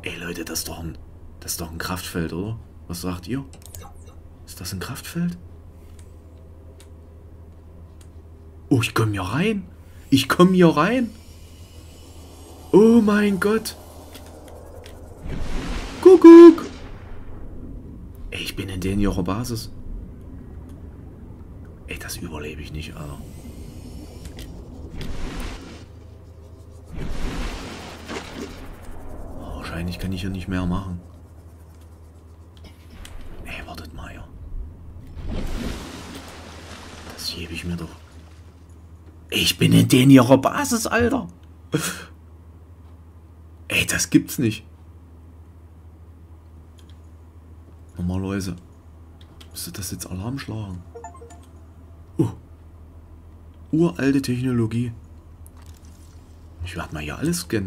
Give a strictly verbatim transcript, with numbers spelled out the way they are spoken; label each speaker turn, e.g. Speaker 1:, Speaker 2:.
Speaker 1: Ey Leute, das ist doch ein, das ist doch ein Kraftfeld, oder? Was sagt ihr? Ist das ein Kraftfeld? Oh, ich komme hier rein. Ich komme hier rein. Oh mein Gott. Kuckuck. Ey, ich bin in den ihrer Basis. Ey, das überlebe ich nicht, Alter. Oh, wahrscheinlich kann ich hier nicht mehr machen. Ey, wartet mal hier. Das hebe ich mir doch. Ich bin in den ihrer Basis, Alter. Ey, das gibt's nicht. Normalerweise müsste das jetzt Alarm schlagen. Uh. Uralte Technologie. Ich werde mal hier alles scannen.